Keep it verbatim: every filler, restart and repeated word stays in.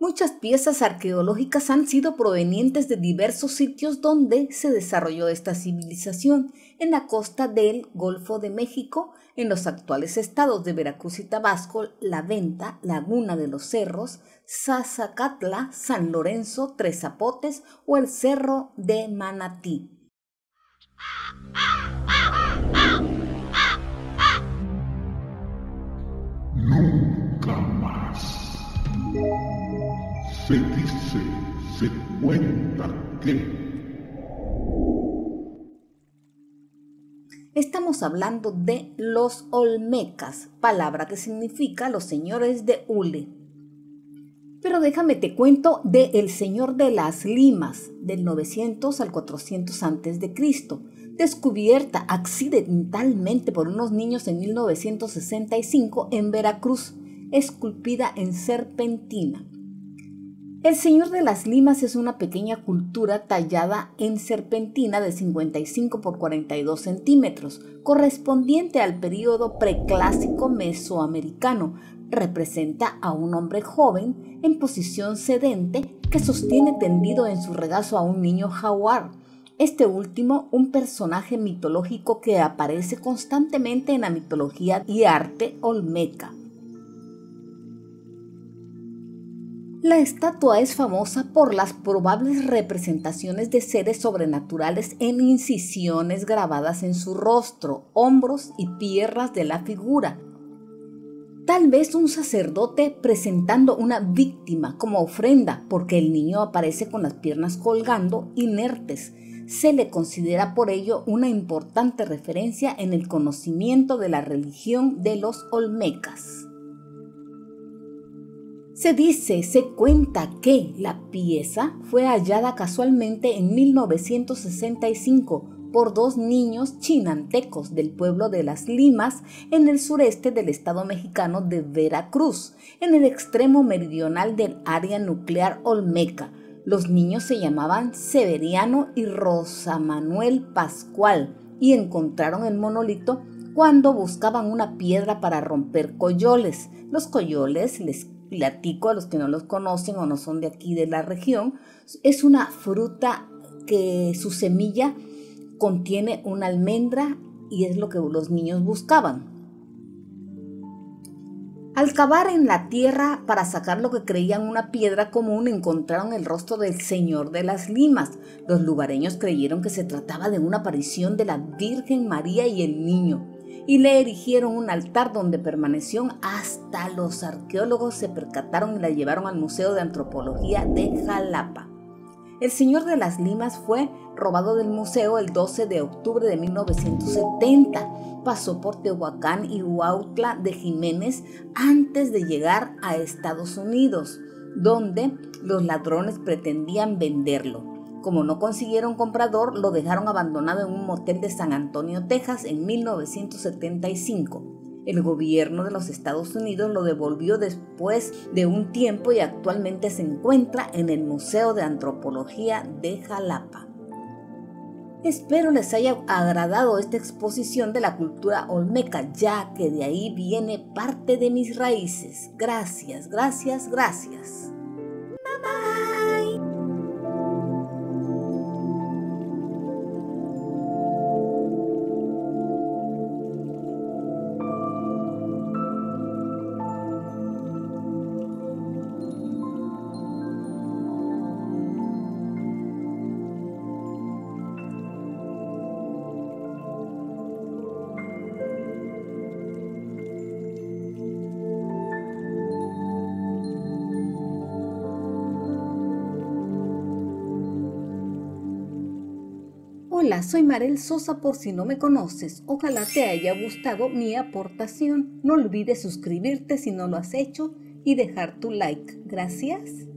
Muchas piezas arqueológicas han sido provenientes de diversos sitios donde se desarrolló esta civilización, en la costa del Golfo de México, en los actuales estados de Veracruz y Tabasco, La Venta, Laguna de los Cerros, Zazacatla, San Lorenzo, Tres Zapotes o el Cerro de Manatí. Nunca más. Se dice, se cuenta que... Estamos hablando de los olmecas, palabra que significa los señores de hule. Pero déjame te cuento de El Señor de las Limas, del novecientos al cuatrocientos antes de Cristo, descubierta accidentalmente por unos niños en mil novecientos sesenta y cinco en Veracruz, esculpida en serpentina. El Señor de las Limas es una pequeña cultura tallada en serpentina de cincuenta y cinco por cuarenta y dos centímetros, correspondiente al período preclásico mesoamericano. Representa a un hombre joven en posición sedente que sostiene tendido en su regazo a un niño jaguar. Este último, un personaje mitológico que aparece constantemente en la mitología y arte olmeca. La estatua es famosa por las probables representaciones de seres sobrenaturales en incisiones grabadas en su rostro, hombros y piernas de la figura. Tal vez un sacerdote presentando una víctima como ofrenda, porque el niño aparece con las piernas colgando, inertes. Se le considera por ello una importante referencia en el conocimiento de la religión de los olmecas. Se dice, se cuenta que la pieza fue hallada casualmente en mil novecientos sesenta y cinco por dos niños chinantecos del pueblo de Las Limas en el sureste del estado mexicano de Veracruz, en el extremo meridional del área nuclear olmeca. Los niños se llamaban Severiano y Rosa Manuel Pascual y encontraron el monolito cuando buscaban una piedra para romper coyoles. Los coyoles, les platico a los que no los conocen o no son de aquí de la región, es una fruta que su semilla contiene una almendra y es lo que los niños buscaban. Al cavar en la tierra para sacar lo que creían una piedra común, encontraron el rostro del Señor de las Limas. Los lugareños creyeron que se trataba de una aparición de la Virgen María y el niño, y le erigieron un altar donde permaneció hasta los arqueólogos se percataron y la llevaron al Museo de Antropología de Jalapa. El Señor de las Limas fue robado del museo el doce de octubre de mil novecientos setenta. Pasó por Tehuacán y Huautla de Jiménez antes de llegar a Estados Unidos, donde los ladrones pretendían venderlo. Como no consiguieron comprador, lo dejaron abandonado en un motel de San Antonio, Texas, en mil novecientos setenta y cinco. El gobierno de los Estados Unidos lo devolvió después de un tiempo y actualmente se encuentra en el Museo de Antropología de Jalapa. Espero les haya agradado esta exposición de la cultura olmeca, ya que de ahí viene parte de mis raíces. Gracias, gracias, gracias. Bye bye. Hola, soy Marel Sosa por si no me conoces. Ojalá te haya gustado mi aportación. No olvides suscribirte si no lo has hecho y dejar tu like. Gracias.